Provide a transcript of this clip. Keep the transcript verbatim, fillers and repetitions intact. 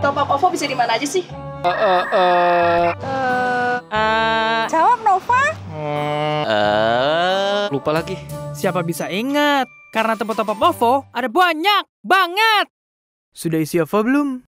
Top up OVO bisa di mana aja sih? Eh, eh, eh. Uh, Jawab Nova. Uh, lupa lagi. Siapa bisa ingat? Karena tempat top up OVO ada banyak banget. Sudah isi OVO belum?